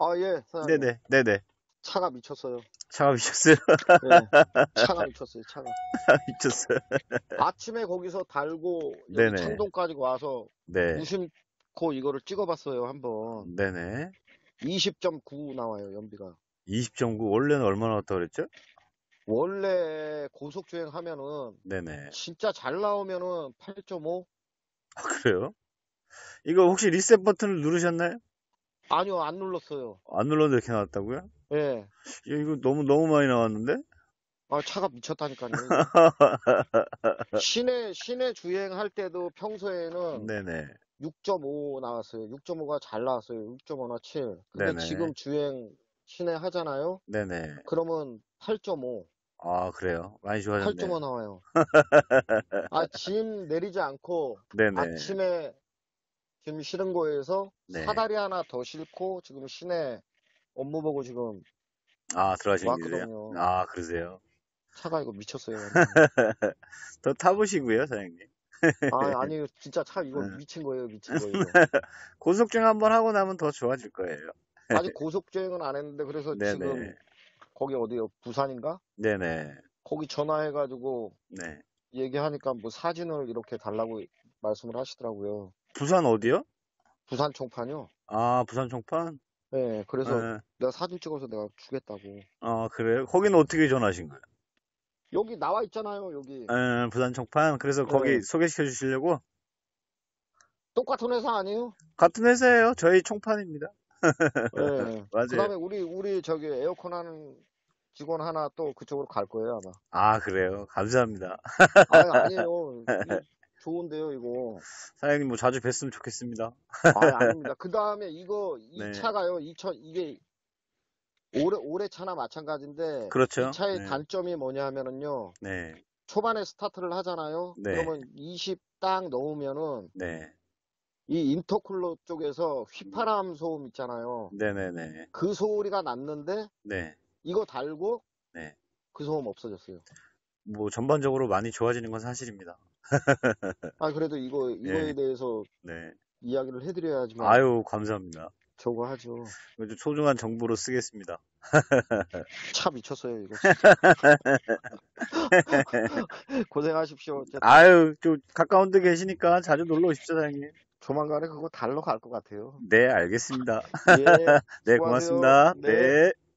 아, 예, 사장님. 네네, 네네. 차가 미쳤어요. 차가 미쳤어요? 예, 차가 미쳤어요, 차가. 미쳤어요. 아침에 거기서 달고 여기 네네, 창동까지 와서 네, 무심코 이거를 찍어봤어요, 한번. 네네. 20.9 나와요, 연비가. 20.9, 원래는 얼마나 왔다고 그랬죠? 원래 고속주행 하면은 네네. 진짜 잘 나오면은 8.5? 아, 그래요? 이거 혹시 리셋 버튼을 누르셨나요? 아니요, 안 눌렀어요. 안 눌렀는데 이렇게 나왔다고요? 예. 이거 너무 많이 나왔는데? 아, 차가 미쳤다니까요, 이거. 시내 주행할 때도 평소에는 네네, 6.5 나왔어요. 6.5가 잘 나왔어요. 6.5나 7. 근데 네네, 지금 주행 시내 하잖아요? 네네. 그러면 8.5. 아, 그래요? 많이 좋아졌네요. 8.5 나와요. 아, 짐 내리지 않고 네네, 아침에 짐 실은 거에서 네. 사다리 하나 더 싣고 지금 시내 업무 보고 지금 아, 들어가시는 길이에요? 왔거든요. 아, 그러세요? 차가 이거 미쳤어요, 완전히. 더 타보시고요, 사장님. 아, 아니, 진짜 차 이거 응. 미친 거예요, 미친 거, 이거. 고속주행 한번 하고 나면 더 좋아질 거예요. 아직 고속주행은 안 했는데, 그래서 네네, 지금 거기 어디요? 부산인가? 네네, 거기 전화해가지고 네. 얘기하니까 뭐 사진을 이렇게 달라고 말씀을 하시더라고요. 부산 어디요? 부산 총판이요? 아, 부산 총판? 네, 그래서 예. 내가 사진 찍어서 내가 주겠다고. 아, 그래요? 거기는 어떻게 전화하신 거예요? 여기 나와 있잖아요, 여기. 부산 총판? 그래서 거기 네. 소개시켜 주시려고? 똑같은 회사 아니에요? 같은 회사예요. 저희 총판입니다. 네. 그 맞아요. 다음에 우리 저기 에어컨 하는 직원 하나 또 그쪽으로 갈 거예요, 아마. 아, 그래요. 감사합니다. 아, 아니에요. 이거 좋은데요, 이거. 사장님 뭐 자주 뵀으면 좋겠습니다. 아, 아닙니다. 그 다음에 이 네. 차가요, 이게 올해 차나 마찬가지인데, 이 그렇죠. 차의 네. 단점이 뭐냐 하면은요, 네. 초반에 스타트를 하잖아요. 네. 그러면 20 딱 넣으면은, 네. 이 인터쿨러 쪽에서 휘파람 소음 있잖아요. 네네네. 그 소리가 났는데, 네. 이거 달고 네. 그 소음 없어졌어요. 뭐 전반적으로 많이 좋아지는 건 사실입니다. 아, 그래도 이거에 네. 대해서 네. 이야기를 해드려야지만 아유, 감사합니다. 저거 하죠. 아주 소중한 정보로 쓰겠습니다. 차 미쳤어요, 이거 진짜. 고생하십시오. 어쨌든. 아유, 좀 가까운 데 계시니까 자주 놀러 오십시오, 사장님. 조만간에 그거 달러 갈 것 같아요. 네, 알겠습니다. 예, 네, 수고하세요. 고맙습니다. 네. 네.